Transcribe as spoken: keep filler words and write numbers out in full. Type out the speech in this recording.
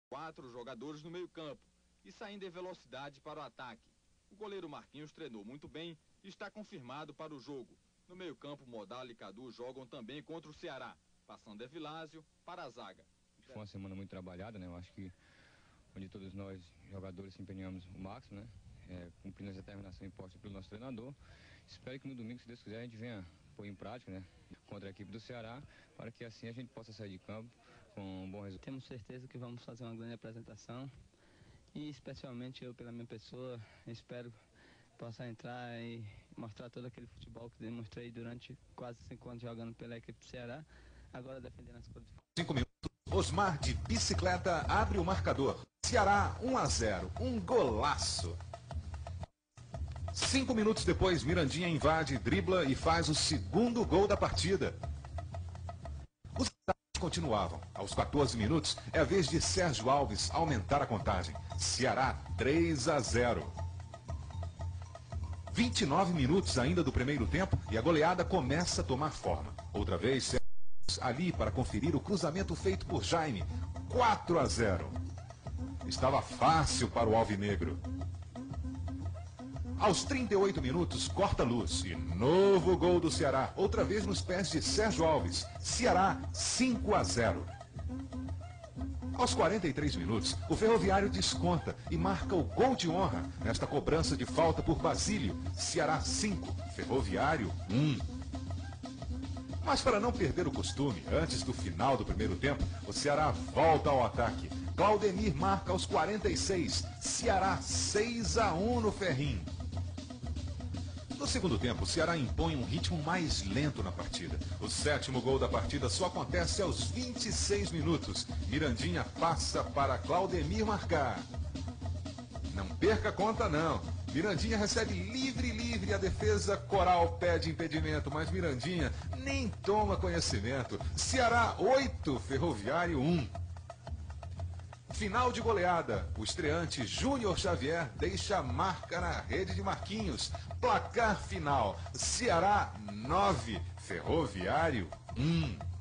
Quatro jogadores no meio-campo e saindo em velocidade para o ataque. O goleiro Marquinhos treinou muito bem e está confirmado para o jogo. No meio-campo, Modala e Cadu jogam também contra o Ceará, passando Evilásio para a zaga. Foi uma semana muito trabalhada, né? Eu acho que onde todos nós, jogadores, empenhamos o máximo, né? É, cumprindo as determinações impostas pelo nosso treinador. Espero que no domingo, se Deus quiser, a gente venha pôr em prática, né? Contra a equipe do Ceará, para que assim a gente possa sair de campo com um bom resultado. Temos certeza que vamos fazer uma grande apresentação e especialmente eu, pela minha pessoa, espero possa entrar e mostrar todo aquele futebol que demonstrei durante quase cinco anos jogando pela equipe do Ceará, agora defendendo as cores. Cinco minutos. Osmar de bicicleta abre o marcador. Ceará um a zero, um golaço. Cinco minutos depois, Mirandinha invade, dribla e faz o segundo gol da partida. Os continuavam. Aos quatorze minutos, é a vez de Sérgio Alves aumentar a contagem. Ceará três a zero. vinte e nove minutos ainda do primeiro tempo e a goleada começa a tomar forma. Outra vez, Sérgio ali para conferir o cruzamento feito por Jaime. quatro a zero. Estava fácil para o alvinegro. Aos trinta e oito minutos, corta a luz e novo gol do Ceará, outra vez nos pés de Sérgio Alves. Ceará cinco a zero. Aos quarenta e três minutos, o Ferroviário desconta e marca o gol de honra nesta cobrança de falta por Basílio. Ceará cinco, Ferroviário um. Mas para não perder o costume, antes do final do primeiro tempo, o Ceará volta ao ataque. Claudemir marca aos quarenta e seis, Ceará seis a um no Ferrinho. No segundo tempo, o Ceará impõe um ritmo mais lento na partida. O sétimo gol da partida só acontece aos vinte e seis minutos. Mirandinha passa para Claudemir marcar. Não perca a conta não. Mirandinha recebe livre, livre, a defesa coral pede impedimento, mas Mirandinha nem toma conhecimento. Ceará oito, Ferroviário um. Final de goleada. O estreante Júnior Xavier deixa a marca na rede de Marquinhos. Placar final. Ceará nove, Ferroviário um.